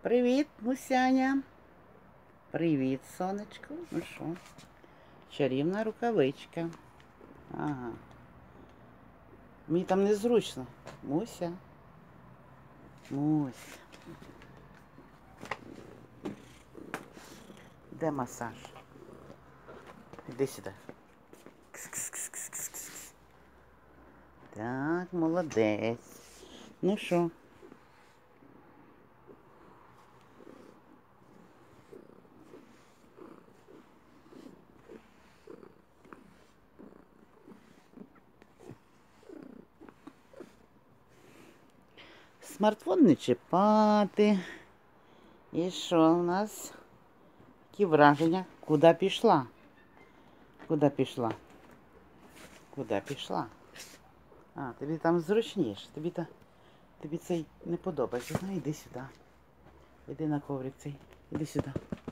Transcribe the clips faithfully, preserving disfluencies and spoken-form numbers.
Привіт, Мусяня. Привіт, сонечко. Ну що? Чарівна рукавичка. Ага. Мені там незручно. Муся. Муся. Де масаж? Іди сюди. Кс-кс-кс-кс-кс-кс. Так, молодець. Ну що? Смартфон не чіпати. І що у нас? Які враження? Куди пішла? Куди пішла? Куди пішла? А, тобі там зручніше. Тобі та... тобі цей не подобається. Ну, іди сюди. Іди на коврик цей. Іди сюди.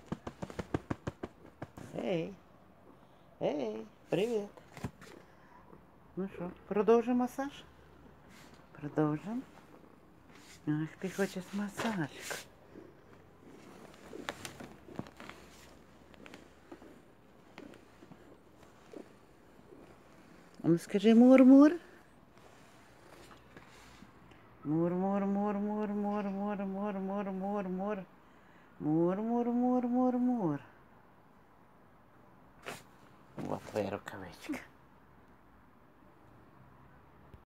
Ей. Ей, привіт. Ну що, продовжимо масаж? Продовжимо. Ах, ти хочеш масажик. Ну скажи мур-мур. Мур-мур-мур-мур-мур-мур-мур-мур-мур-мур. Мур-мур-мур-мур-мур. Вот твоя рукавичка.